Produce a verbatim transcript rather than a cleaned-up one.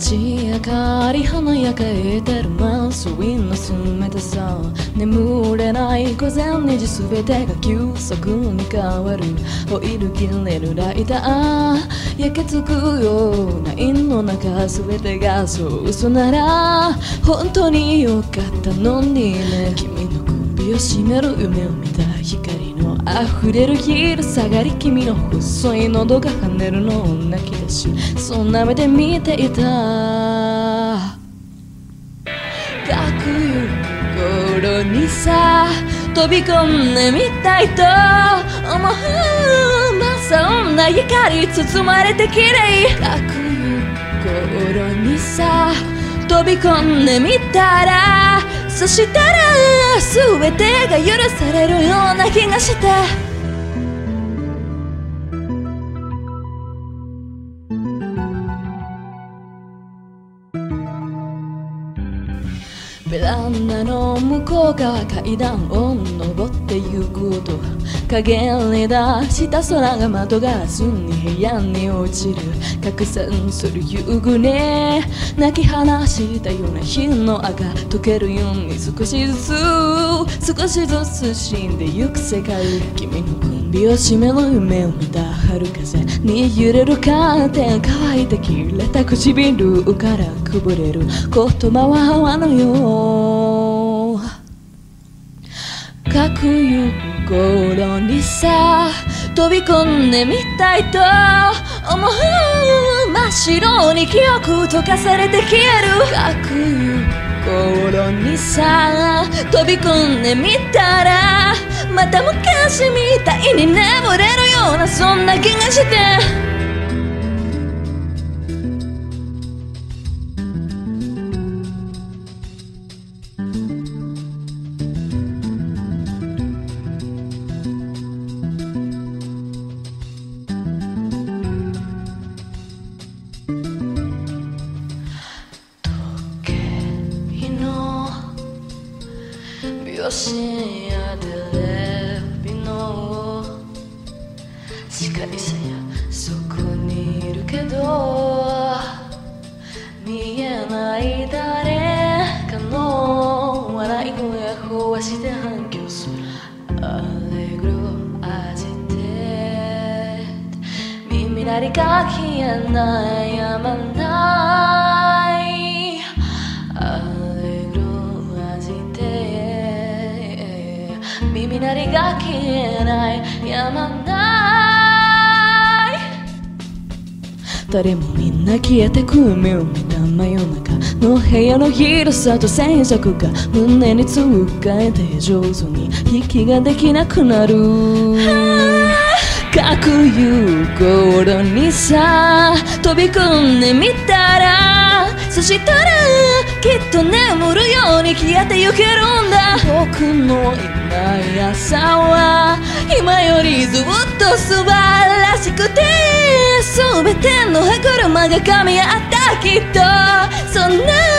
街明かり華やかえてるマンスウィンの冷たさ、眠れない午前にじ全てが急速に変わる。オイル切れるライター焼けつくような胃の中全てがそう嘘なら本当によかったのにね。君の首を絞める夢を見た光の溢れる昼下がり、君の細い喉が跳ねるのを泣き出しそんな目で見ていた。学ゆく頃にさ飛び込んでみたいと思う。真っ青な光包まれて綺麗。学ゆく頃にさ飛び込んでみたら、そしたら全てが許されるような気がして。ベランダの向こう側階段を登ってゆくと影に出した空が窓ガラスに部屋に落ちる。拡散する夕暮れ泣き放したような日の赤溶けるように少しずつ少しずつ死んでゆく世界。君の首を絞める夢を見た春風に揺れるカーテン、乾いて切れた唇からこぼれる言葉は泡のよう。かくゆく頃にさ飛び込んでみたいと思う。真っ白に記憶溶かされて消える。かくゆく頃にさ飛び込んでみたら、また昔みたいに眠れるようなそんな気がして。深夜テレビの司会者やそこにいるけど見えない誰かの笑い声が壊して反響する。アレグロアジテート耳鳴りが消えないやまないアレグロアジテート耳鳴りが消えないやまない。誰もみんな消えてく夢を見た真夜中の部屋の広さと静寂が胸につかえて上手に息ができなくなる。かくゆく頃にさ飛び込んでみたら、そしたらきっと眠るように消えてゆけるんだ。僕のいない朝は今よりずっと素晴らしくて、全ての歯車が噛み合ったきっとそんな